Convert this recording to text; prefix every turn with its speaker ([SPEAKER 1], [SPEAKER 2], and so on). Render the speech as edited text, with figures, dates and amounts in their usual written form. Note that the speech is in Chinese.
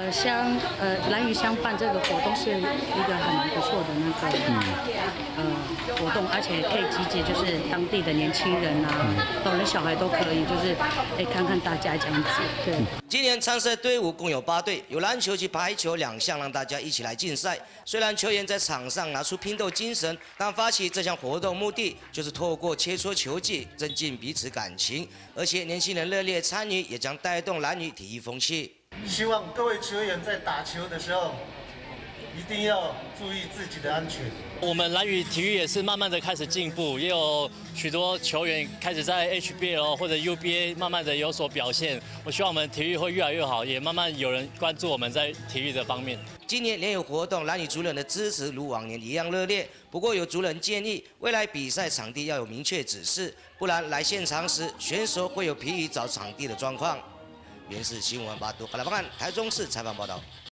[SPEAKER 1] 兰屿乡办这个活动是一个很不错的那个活动，而且可以集结就是当地的年轻人啊，老人小孩都可以，就是看看大家这样子。对。
[SPEAKER 2] 今年参赛队伍共有8队，有篮球及排球2项，让大家一起来竞赛。虽然球员在场上拿出拼斗精神，但发起这项活动目的就是透过切磋球技，增进彼此感情，而且年轻人热烈参与，也将带动兰屿体育风气。
[SPEAKER 3] 希望各位球员在打球的时候，一定要注意自己的安全。
[SPEAKER 4] 我们兰屿体育也是慢慢的开始进步，也有许多球员开始在 HBL 或者 UBA 慢慢的有所表现。我希望我们体育会越来越好，也慢慢有人关注我们在体育的方面。
[SPEAKER 2] 今年联友活动，兰屿族人的支持如往年一样热烈。不过有族人建议，未来比赛场地要有明确指示，不然来现场时选手会有疲于找场地的状况。原视新闻8都台中市采访报道。